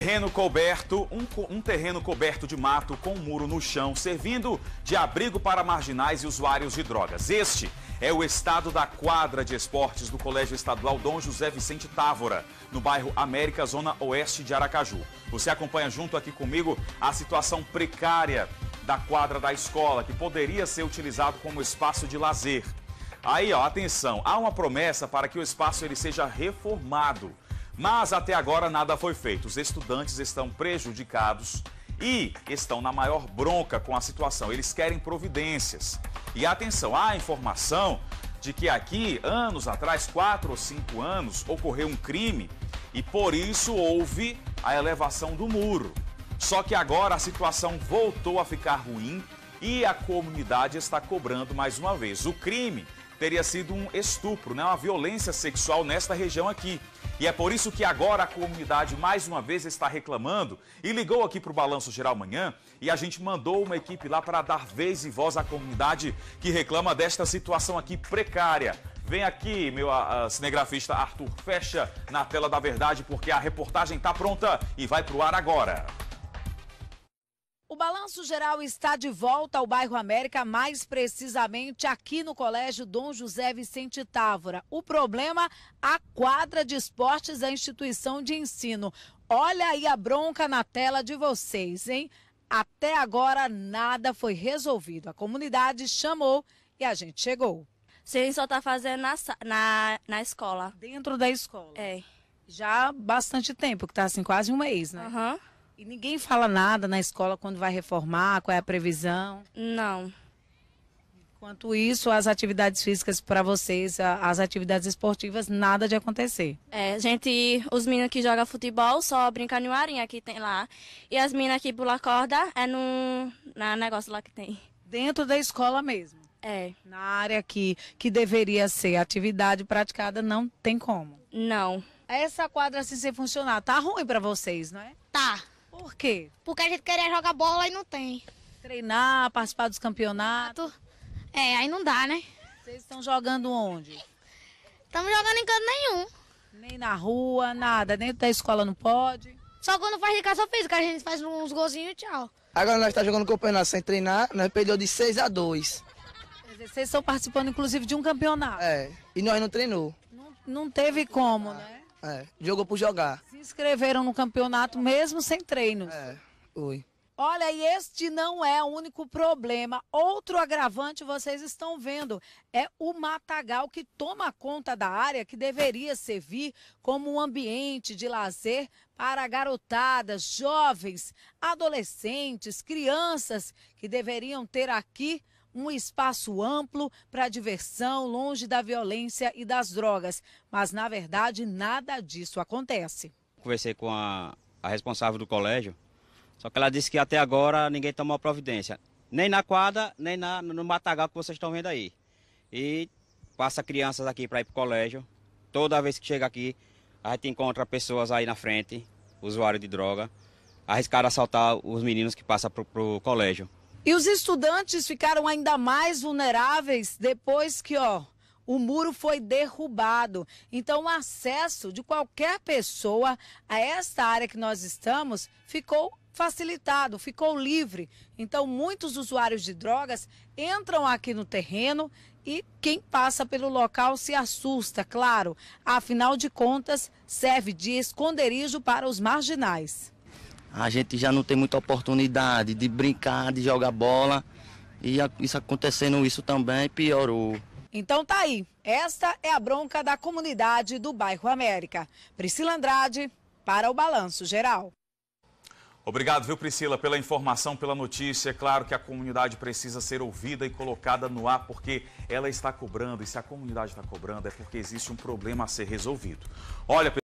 Terreno coberto, um terreno coberto de mato com um muro no chão, servindo de abrigo para marginais e usuários de drogas. Este é o estado da quadra de esportes do Colégio Estadual Dom José Vicente Távora, no bairro América, zona oeste de Aracaju. Você acompanha junto aqui comigo a situação precária da quadra da escola, que poderia ser utilizado como espaço de lazer. Aí, ó, atenção, há uma promessa para que o espaço ele seja reformado. Mas até agora nada foi feito. Os estudantes estão prejudicados e estão na maior bronca com a situação. Eles querem providências. E atenção, há informação de que aqui, anos atrás, 4 ou 5 anos, ocorreu um crime e por isso houve a elevação do muro. Só que agora a situação voltou a ficar ruim e a comunidade está cobrando mais uma vez. O crime teria sido um estupro, né? Uma violência sexual nesta região aqui. E é por isso que agora a comunidade mais uma vez está reclamando e ligou aqui para o Balanço Geral Manhã e a gente mandou uma equipe lá para dar vez e voz à comunidade que reclama desta situação aqui precária. Vem aqui, meu cinegrafista Arthur, fecha na tela da verdade porque a reportagem está pronta e vai para o ar agora. O Balanço Geral está de volta ao bairro América, mais precisamente aqui no Colégio Dom José Vicente Távora. O problema, a quadra de esportes da instituição de ensino. Olha aí a bronca na tela de vocês, hein? Até agora nada foi resolvido. A comunidade chamou e a gente chegou. Sim, só tá fazendo na escola. Dentro da escola? É. Já há bastante tempo, que tá assim quase um mês, né? Aham. E ninguém fala nada na escola quando vai reformar, qual é a previsão? Não. Enquanto isso, as atividades físicas para vocês, as atividades esportivas, nada de acontecer. É, os meninos que jogam futebol só brincam no arinha que tem lá. E as meninas que pulam corda é no negócio lá que tem. Dentro da escola mesmo? É. Na área que deveria ser atividade praticada, não tem como? Não. Essa quadra assim sem funcionar, tá ruim para vocês, não é? Tá. Por quê? Porque a gente queria jogar bola e não tem. Treinar, participar dos campeonatos. É, aí não dá, né? Vocês estão jogando onde? Estamos jogando em canto nenhum. Nem na rua, nada. Dentro da escola não pode. Só quando faz educação física, a gente faz uns golzinhos e tchau. Agora nós estamos jogando campeonato sem treinar, nós perdeu de 6-2. Quer dizer, vocês estão participando, inclusive, de um campeonato. É, e nós não treinou. Não teve como, né? É, jogou por jogar. Se inscreveram no campeonato mesmo sem treinos. É, oi. Olha, e este não é o único problema. Outro agravante vocês estão vendo. É o matagal que toma conta da área que deveria servir como um ambiente de lazer para garotadas, jovens, adolescentes, crianças que deveriam ter aqui um espaço amplo para diversão, longe da violência e das drogas. Mas, na verdade, nada disso acontece. Conversei com a responsável do colégio, só que ela disse que até agora ninguém tomou providência. Nem na quadra, nem no matagal que vocês estão vendo aí. E passa crianças aqui para ir para o colégio. Toda vez que chega aqui, a gente encontra pessoas aí na frente, usuários de droga, arriscaram assaltar os meninos que passam para o colégio. E os estudantes ficaram ainda mais vulneráveis depois que, o muro foi derrubado. Então, o acesso de qualquer pessoa a esta área que nós estamos ficou facilitado, ficou livre. Então, muitos usuários de drogas entram aqui no terreno e quem passa pelo local se assusta, claro. Afinal de contas, serve de esconderijo para os marginais. A gente já não tem muita oportunidade de brincar, de jogar bola. E isso acontecendo isso também piorou. Então tá aí. Esta é a bronca da comunidade do bairro América. Priscila Andrade, para o Balanço Geral. Obrigado, viu, Priscila, pela informação, pela notícia. É claro que a comunidade precisa ser ouvida e colocada no ar, porque ela está cobrando. E se a comunidade está cobrando, é porque existe um problema a ser resolvido. Olha,